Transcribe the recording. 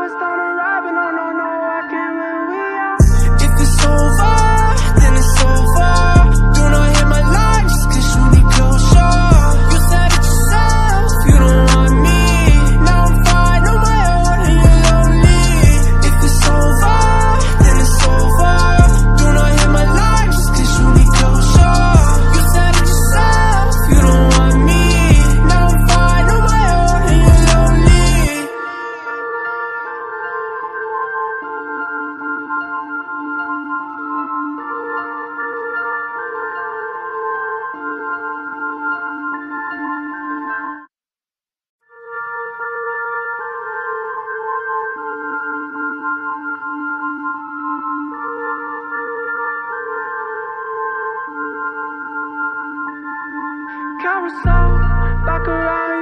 it's time to ride, but no, no, no, I can't live without. If it's over, then it's over. Do not hit my line just cause you need closure. You said it yourself, you don't want me. Now I'm fine on my own and you're lonely. If it's over, then it's over. Do not hit my line just cause you need closure. You said it yourself, you don't want me. Now I'm fine on my own and you're lonely. Carousel, back around